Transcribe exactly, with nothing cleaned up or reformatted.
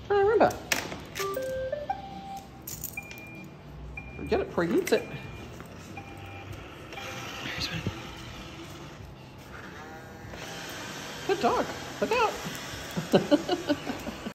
Try Roomba. Get it before he eats it. There's one. Good dog. Look out.